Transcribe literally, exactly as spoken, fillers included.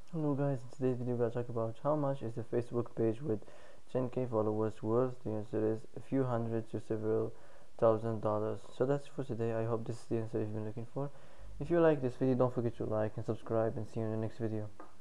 Hello guys, in today's video we're going to talk about how much is a Facebook page with ten K followers worth. The answer is a few hundred to several thousand dollars. So that's for today. I hope this is the answer you've been looking for. If you like this video, don't forget to like and subscribe, and see you in the next video.